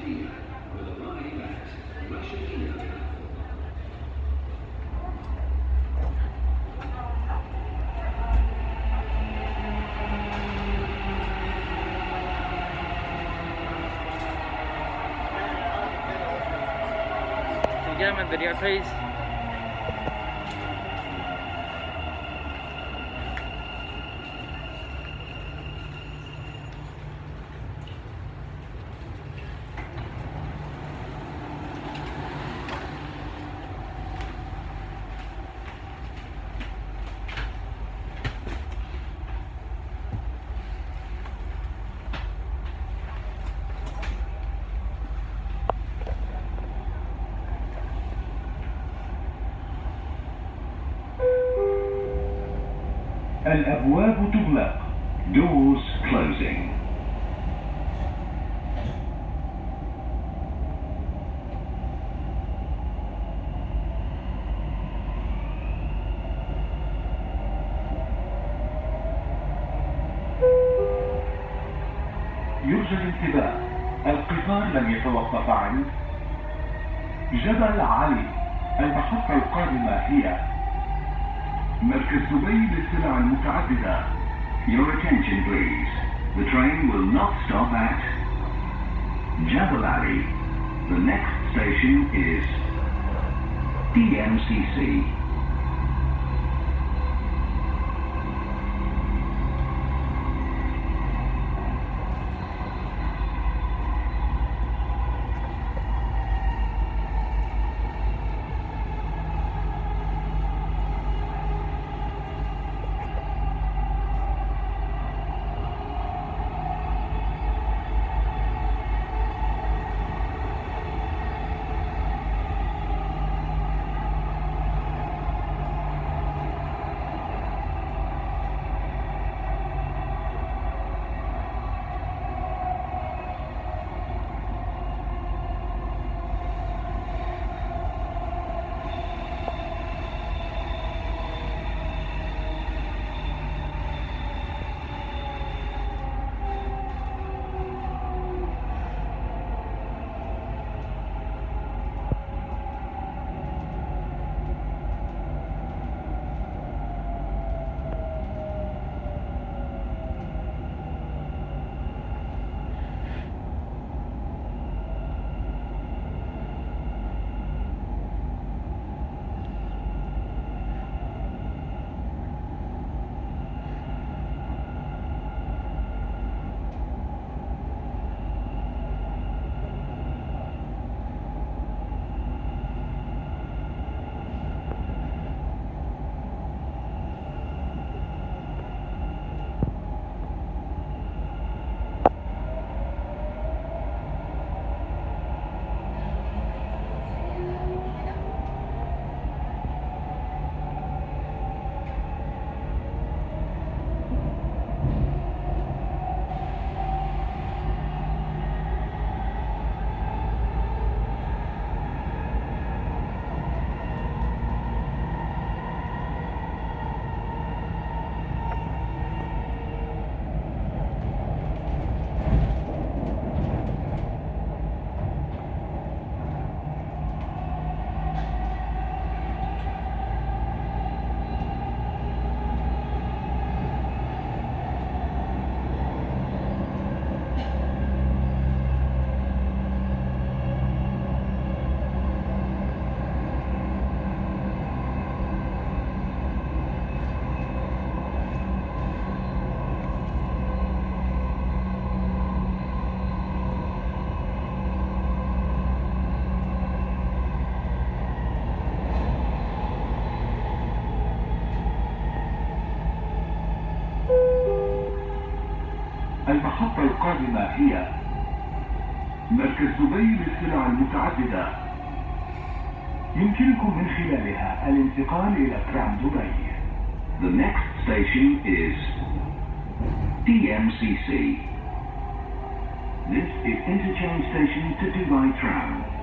Gentlemen, video please. الأبواب تغلق. Doors closing. يرجى الانتباه، القطار لم يتوقف عند جبل علي. المحطة القادمة هي مركز دبي للسلع المتعددة. Your attention please. The train will not stop at Jebel Ali. The next station is DMCC. المحطة القادمة هي مركز دبي للسلع المتعددة. يمكنكم من خلالها الانتقال إلى ترام دبي. The next station is DMCC. This is interchange station to Dubai Tram.